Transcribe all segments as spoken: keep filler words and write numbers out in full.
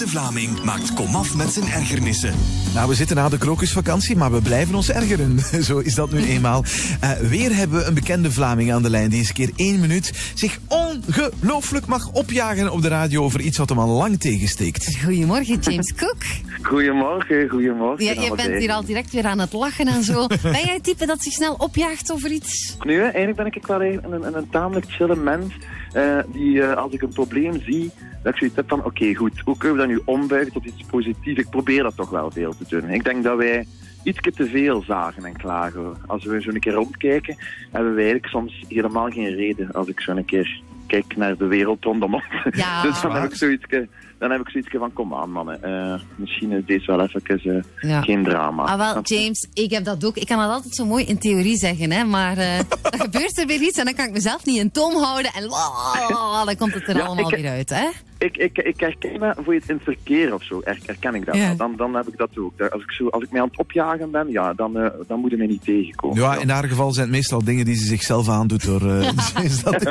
Vlaming maakt komaf met zijn ergernissen. Nou, we zitten na de krokusvakantie, maar we blijven ons ergeren. Zo is dat nu eenmaal. Uh, weer hebben we een bekende Vlaming aan de lijn die eens een keer één minuut zich ongelooflijk mag opjagen op de radio over iets wat hem al lang tegensteekt. Goedemorgen, James Cook. Goedemorgen, goedemorgen. Ja, je bent hier al direct weer aan het lachen en zo. Ben jij het type dat zich snel opjaagt over iets? Nu, hè, eigenlijk ben ik wel een, een, een tamelijk chille mens. Uh, die, uh, als ik een probleem zie, dat ik zoiets heb van, oké, okay, goed, hoe kunnen we dat nu ombuigen tot iets positiefs? Ik probeer dat toch wel veel te doen. Ik denk dat wij iets te veel zagen en klagen. Als we zo een keer rondkijken, hebben wij eigenlijk soms helemaal geen reden. Als ik zo een keer kijk naar de wereld rondom ons. Ja. Dus dan heb ik zoiets... Dan heb ik zoiets van, kom aan mannen, uh, misschien is deze wel even uh, ja. geen drama. Ah wel, James, ik heb dat ook. Ik kan dat altijd zo mooi in theorie zeggen, hè, maar uh, dan gebeurt er weer iets en dan kan ik mezelf niet in toom houden en oh, dan komt het er ja, allemaal ik, weer uit, hè. Ik, ik, ik herken dat voor je het in het verkeer of zo, herken ik dat. Ja. Dan, dan heb ik dat ook. Als ik, zo, als ik mij aan het opjagen ben, ja, dan, uh, dan moet je mij niet tegenkomen. Ja, in haar geval zijn het meestal dingen die ze zichzelf aandoet door... Uh, is dat...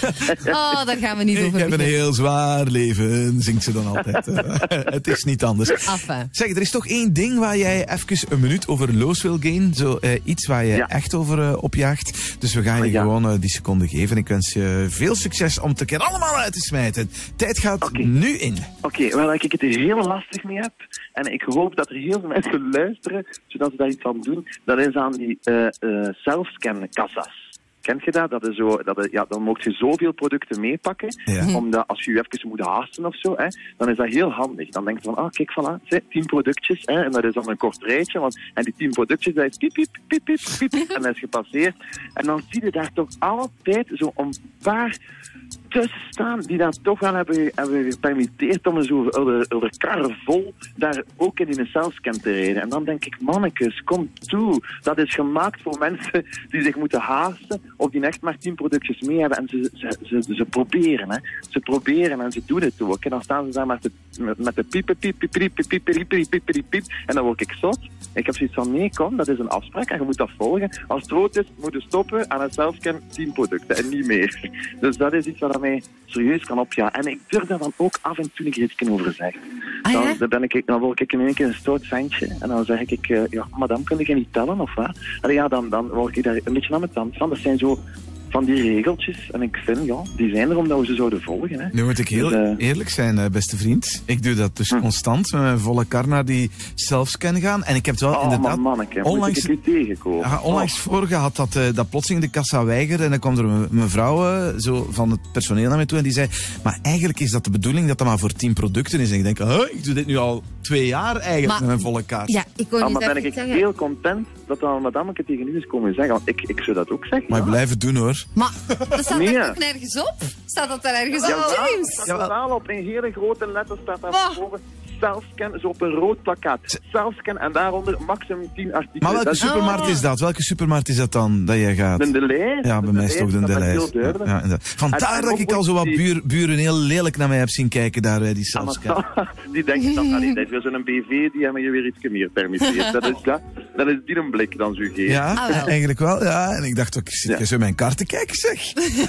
oh, daar gaan we niet over beginnen. Ik heb een heel zwaar leven, zingt ze dan altijd. Het is niet anders. Enfin. Zeg, er is toch één ding waar jij even een minuut over los wil gaan. Zo, uh, iets waar je ja. echt over uh, opjaagt. Dus we gaan je ja. gewoon uh, die seconde geven. Ik wens je veel succes om het een keer allemaal uit te smijten. Tijd gaat okay. nu in. Oké, okay, waar ik het er heel lastig mee heb. En ik hoop dat er heel veel mensen luisteren, zodat ze daar iets aan doen. Dat is aan die uh, uh, zelfscan-kassa's. Kent je dat? Dat is zo, dat is, ja, dan mocht je zoveel producten meepakken, ja. omdat als je je even moet haasten of zo, hè, dan is dat heel handig. Dan denk je van, ah, kijk, voilà, tien productjes, hè, en dat is dan een kort rijtje, want, en die tien productjes, dat is piep, piep, piep, piep, piep, piep, en dat is gepasseerd. En dan zie je daar toch altijd zo een paar tussen staan die dat toch wel hebben, hebben gepermitteerd om zo over, over karren vol daar ook in een zelfscan te rijden. En dan denk ik, mannekes, kom toe. Dat is gemaakt voor mensen die zich moeten haasten of die echt maar tien productjes mee hebben. En ze, ze, ze, ze proberen, hè. Ze proberen en ze doen het ook. En dan staan ze daar met de, met, met de piepen, piep, piep, piep, piep, piep, piep, piep, piep, piep, piep. En dan word ik zot. Ik heb zoiets van, nee, kom, dat is een afspraak en je moet dat volgen. Als het rood is, moet je stoppen aan een zelfscan tien producten en niet meer. Dus dat is iets wat mij serieus kan opjagen. En ik durf daar dan ook af en toe een keer iets over zeggen. Ah, ja? dan, dan, ben ik, dan word ik in één keer een stoot ventje. En dan zeg ik, uh, ja, madame, kun je niet tellen of wat? En ja, dan, dan word ik daar een beetje aan mijn tand van. Dat zijn zo van die regeltjes. En ik vind, ja, die zijn er omdat we ze zouden volgen. Hè. Nu moet ik heel dus, uh, eerlijk zijn, beste vriend. Ik doe dat dus hm. constant met mijn volle kar naar die selfscan gaan. En ik heb het wel oh, inderdaad... Man, manneke, onlangs, moet ik u tegenkomen. Ja, onlangs oh. voor gehad dat, uh, dat plotseling de kassa weigerde. En dan kwam er een mevrouw uh, zo van het personeel naar mij toe en die zei, maar eigenlijk is dat de bedoeling dat dat maar voor tien producten is. En ik denk, huh, ik doe dit nu al twee jaar eigenlijk maar, met mijn volle kaart. Ja, ik kon ah, niet maar ben ik zeggen. heel content dat dan madameke tegen u is komen zeggen. Want ik, ik zou dat ook zeggen. Maar ja. blijf het doen, hoor. Maar dat staat nee. er ook nergens op? Staat dat er ergens ja, op, James? Ja, staat wel op een hele grote letter staat daar voor. Zelfscan, zo op een rood plakkaat. Zelfscan en daaronder maximum tien artikelen. Maar welke dat supermarkt oh. is dat? Welke supermarkt is dat dan, dat jij gaat? De, de lijst. Ja, bij mij is het ook de, de lijst. Ja, ja, vandaar dat ik al zo wat buur, buren heel lelijk naar mij heb zien kijken daar bij die zelfscan. Die denken dan, nee, dat is weer zo'n B V, die hebben je weer iets meer permitteert. Dat is, dat, dat is die een blik dan zo geeft. Ja, ah, wel. eigenlijk wel. Ja, en ik dacht ook, ik zit ja. zo mijn kaart te kijken, zeg.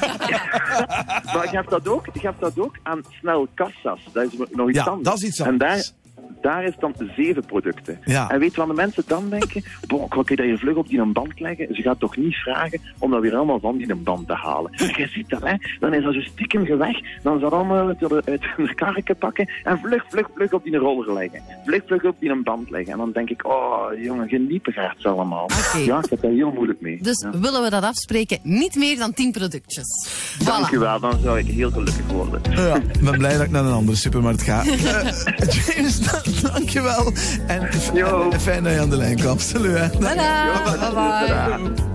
Ja. Maar je hebt dat ook, je hebt dat ook aan snel kassa's. Dat is nog iets ja, anders. dat is iets anders. En daar, daar is dan zeven producten. Ja. En weet je wat de mensen dan denken? Boah, wat kun je dat hier vlug op die een band leggen? Ze gaat toch niet vragen om dat weer allemaal van die een band te halen. Je ziet dat, hè? Dan is dat zo stiekem weg. Dan is dat allemaal uit de karretje pakken en vlug, vlug, vlug op die roller leggen. Vlug, vlug op die een band leggen. En dan denk ik, oh, jongen, geniepegaards allemaal. Okay. Ja, ik heb daar heel moeilijk mee. Dus ja. willen we dat afspreken? Niet meer dan tien productjes. Voilà. Dank u wel, dan zou ik heel gelukkig worden. Ja, ik ben blij dat ik naar een andere supermarkt ga. Uh, James, dankjewel. En, en fijn dat je aan de lijn kwam. Salut, hè. Bye bye. Bye bye.